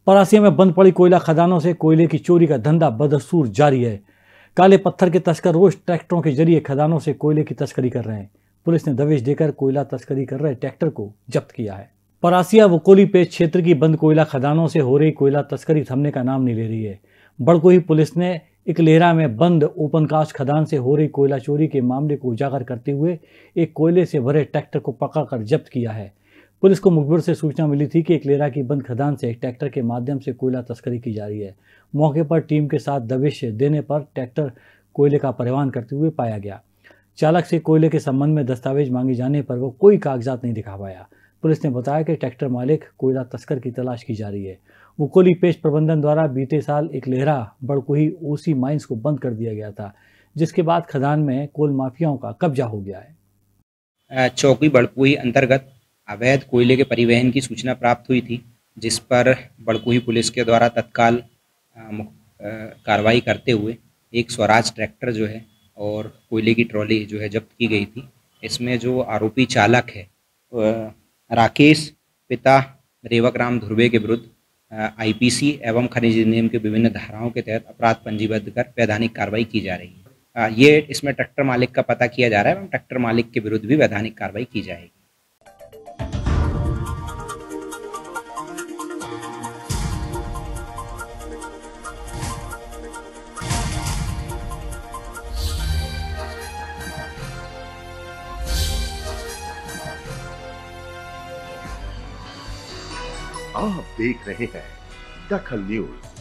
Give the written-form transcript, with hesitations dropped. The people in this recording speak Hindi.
परासिया में बंद पड़ी कोयला खदानों से कोयले की चोरी का धंधा बदस्तूर जारी है। काले पत्थर के तस्कर रोज ट्रैक्टरों के जरिए खदानों से कोयले की तस्करी कर रहे हैं। पुलिस ने दबिश देकर कोयला तस्करी कर रहे ट्रैक्टर को जब्त किया है। परासिया वकोली पेच क्षेत्र की बंद कोयला खदानों से हो रही कोयला तस्करी थमने का नाम नहीं ले रही है। बड़कोही पुलिस ने इकलेहरा में बंद ओपनकास्ट खदान से हो रही कोयला चोरी के मामले को उजागर करते हुए एक कोयले से भरे ट्रैक्टर को पकड़कर जब्त किया है। पुलिस को मुखबिर से सूचना मिली थी कि इकलेहरा की बंद खदान से एक ट्रैक्टर के माध्यम से कोयला तस्करी की जा रही है। मौके पर टीम के साथ दबिश देने पर ट्रैक्टर कोयले का परिवहन करते हुए पाया गया। चालक से कोयले के संबंध में दस्तावेज मांगे जाने पर वो कोई कागजात नहीं दिखा पाया। पुलिस ने बताया कि ट्रैक्टर मालिक कोयला तस्कर की तलाश की जा रही है। वकोली पेच प्रबंधन द्वारा बीते साल इकलेहरा बड़कोही ओसी माइंस को बंद कर दिया गया था, जिसके बाद खदान में कोल माफियाओं का कब्जा हो गया है। चौकी बड़कोही अंतर्गत अवैध कोयले के परिवहन की सूचना प्राप्त हुई थी, जिस पर बड़कोही पुलिस के द्वारा तत्काल कार्रवाई करते हुए एक स्वराज ट्रैक्टर जो है और कोयले की ट्रॉली जो है जब्त की गई थी। इसमें जो आरोपी चालक है राकेश पिता रेवकराम ध्रुवे के विरुद्ध आईपीसी एवं खनिज अधिनियम के विभिन्न धाराओं के तहत अपराध पंजीबद्ध कर वैधानिक कार्रवाई की जा रही है। ये इसमें ट्रैक्टर मालिक का पता किया जा रहा है एवं ट्रैक्टर मालिक के विरुद्ध भी वैधानिक कार्रवाई की जाएगी। आप देख रहे हैं दखल न्यूज।